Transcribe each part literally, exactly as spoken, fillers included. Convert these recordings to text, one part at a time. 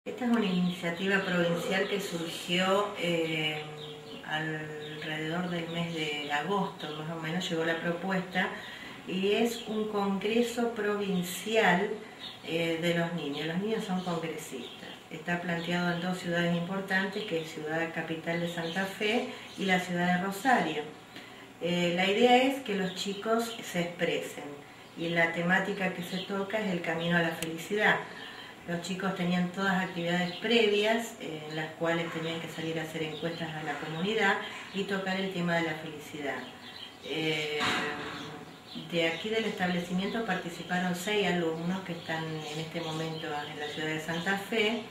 Esta es una iniciativa provincial que surgió eh, alrededor del mes de agosto, más o menos llegó la propuesta, y es un congreso provincial eh, de los niños. Los niños son congresistas. Está planteado en dos ciudades importantes, que es Ciudad Capital de Santa Fe y la ciudad de Rosario. Eh, la idea es que los chicos se expresen y la temática que se toca es el camino a la felicidad. Los chicos tenían todas actividades previas eh, en las cuales tenían que salir a hacer encuestas a la comunidad y tocar el tema de la felicidad. Eh, de aquí del establecimiento participaron seis alumnos que están en este momento en la ciudad de Santa Fe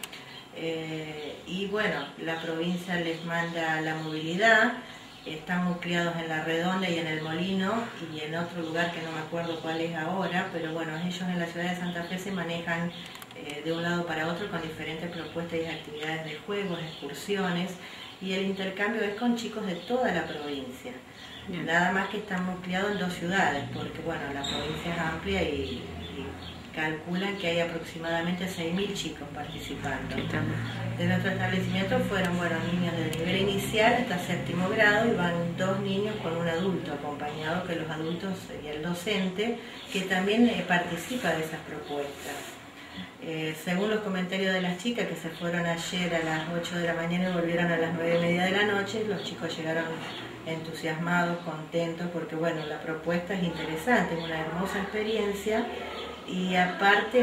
eh, y bueno, la provincia les manda la movilidad. Están muy criados en La Redonda y en El Molino y en otro lugar que no me acuerdo cuál es ahora, pero bueno, ellos en la ciudad de Santa Fe se manejan eh, de un lado para otro con diferentes propuestas y actividades de juegos, excursiones, y el intercambio es con chicos de toda la provincia. Bien. Nada más que están muy criados en dos ciudades, porque bueno, la provincia es amplia y, y calculan que hay aproximadamente seis mil chicos participando. De nuestro establecimiento fueron bueno, niños de nivel inicial hasta séptimo grado y van dos niños con un adulto acompañado, que los adultos y el docente, que también eh, participa de esas propuestas. Eh, según los comentarios de las chicas que se fueron ayer a las ocho de la mañana y volvieron a las nueve y media de la noche, los chicos llegaron entusiasmados, contentos, porque bueno, la propuesta es interesante, es una hermosa experiencia. Y aparte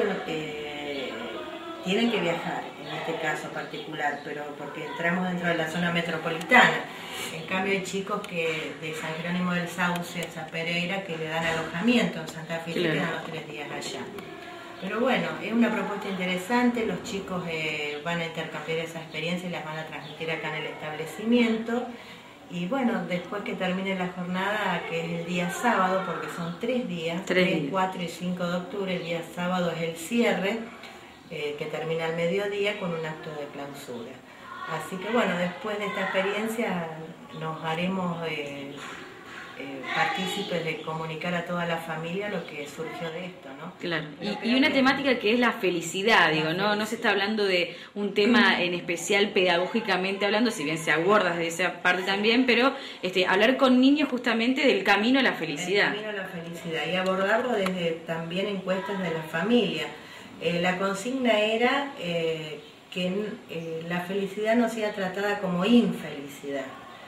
eh, tienen que viajar, en este caso particular, pero porque entramos dentro de la zona metropolitana. En cambio hay chicos que de San Jerónimo del Sauce hasta Pereira que le dan alojamiento en Santa Fe y claro, quedan los tres días allá. Pero bueno, es una propuesta interesante, los chicos eh, van a intercambiar esa experiencia y las van a transmitir acá en el establecimiento. Y bueno, después que termine la jornada, que es el día sábado, porque son tres días, tres, cuatro y cinco de octubre, el día sábado es el cierre, eh, que termina al mediodía con un acto de clausura. Así que bueno, después de esta experiencia nos haremos eh, eh, partícipes de comunicar a toda la familia lo que surgió de esto, ¿no? Claro, y, y una que... temática que es la felicidad, digo, ¿no? No se está hablando de un tema en especial pedagógicamente hablando, si bien se aborda desde esa parte también, pero este, hablar con niños justamente del camino a la felicidad. El camino a la felicidad y abordarlo desde también encuestas de la familia. Eh, la consigna era eh, que eh, la felicidad no sea tratada como infelicidad.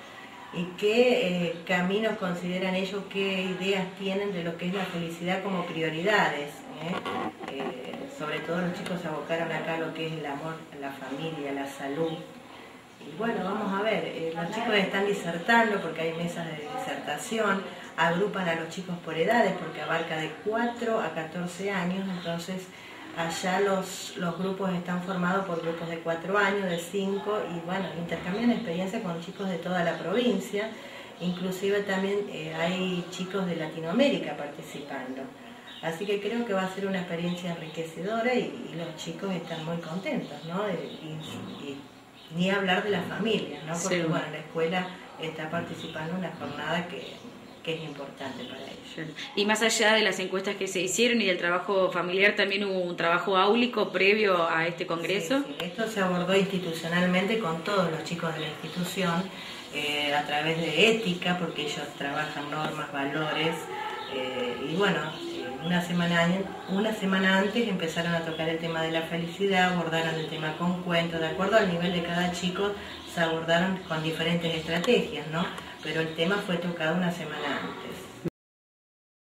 Y qué eh, caminos consideran ellos, qué ideas tienen de lo que es la felicidad como prioridades. ¿eh? Eh, sobre todo los chicos se abocaron acá a lo que es el amor, la familia, la salud. Y bueno, vamos a ver, eh, los chicos están disertando porque hay mesas de disertación, agrupan a los chicos por edades porque abarca de cuatro a catorce años, entonces allá los, los grupos están formados por grupos de cuatro años, de cinco, y bueno, intercambian experiencia con chicos de toda la provincia, inclusive también eh, hay chicos de Latinoamérica participando. Así que creo que va a ser una experiencia enriquecedora y, y los chicos están muy contentos, ¿no? Y, y, y ni hablar de la familia, ¿no? Porque sí, bueno, la escuela está participando en una jornada que... que es importante para ellos. Y más allá de las encuestas que se hicieron y del trabajo familiar, ¿también hubo un trabajo áulico previo a este congreso? Sí, sí. Esto se abordó institucionalmente con todos los chicos de la institución, eh, a través de ética, porque ellos trabajan normas, valores, eh, y bueno, una semana, una semana antes empezaron a tocar el tema de la felicidad, abordaron el tema con cuentos, de acuerdo al nivel de cada chico, se abordaron con diferentes estrategias, ¿no? Pero el tema fue tocado una semana antes.